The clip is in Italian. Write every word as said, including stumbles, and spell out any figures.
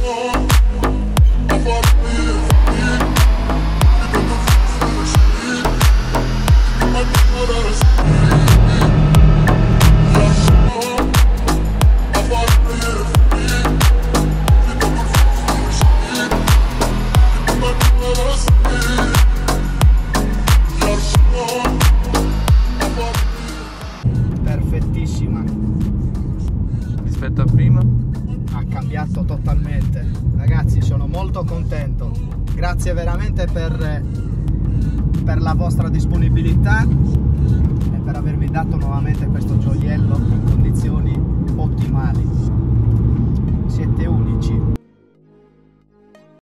Perfettissima rispetto a prima. Ha cambiato totalmente, ragazzi, sono molto contento, grazie veramente per, per la vostra disponibilità e per avermi dato nuovamente questo gioiello in condizioni ottimali. Siete unici.